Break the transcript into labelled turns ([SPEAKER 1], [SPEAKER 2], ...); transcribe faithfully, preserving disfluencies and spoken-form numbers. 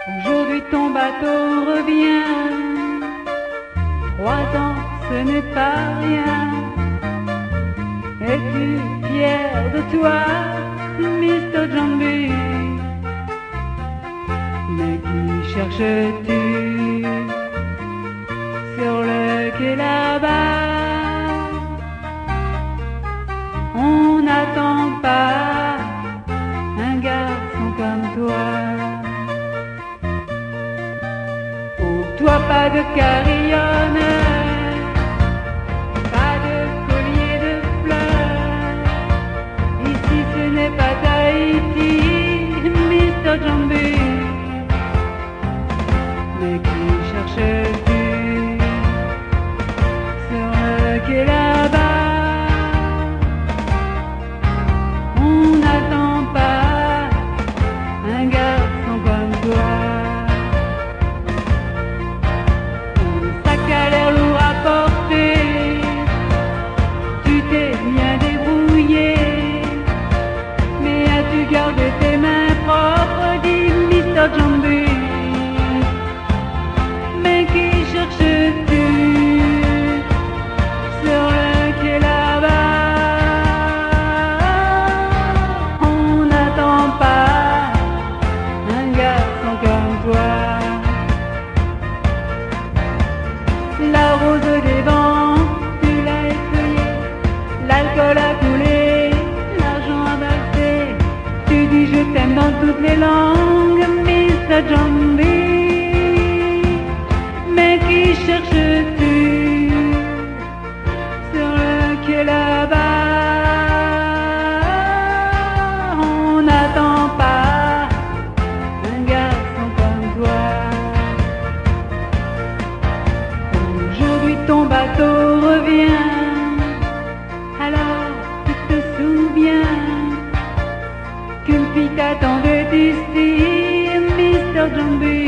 [SPEAKER 1] Aujourd'hui ton bateau revient. Trois ans, ce n'est pas rien. Es-tu fier de toi, mister Jambi? Mais qui cherches-tu sur le quai là-bas? On n'attend pas un garçon comme toi. Pour toi pas de carillonne, pas de collier de fleurs. Ici ce n'est pas Tahiti, mister Jambi. Mais qui cherches-tu sur le quai là-bas? On n'attend pas un garçon comme toi. Ton sac a l'air lourd à porter, tu t'es bien débrouillé. Mais as-tu gardé tes mains propres, dit mister Jambi? Mais qui cherches-tu sur le quai là-bas? On n'attend pas un garçon comme toi. La rose des vents, tu l'as essuyée, l'alcool a coulé, l'argent a versé. Tu dis je t'aime dans toutes les langues, mister Jambi. Mais qui cherches-tu sur le quai là-bas? On n'attend pas un garçon comme toi. Aujourd'hui ton bateau revient. Alors tu te souviens qu'une fille t'attendait ici, mister Jambi?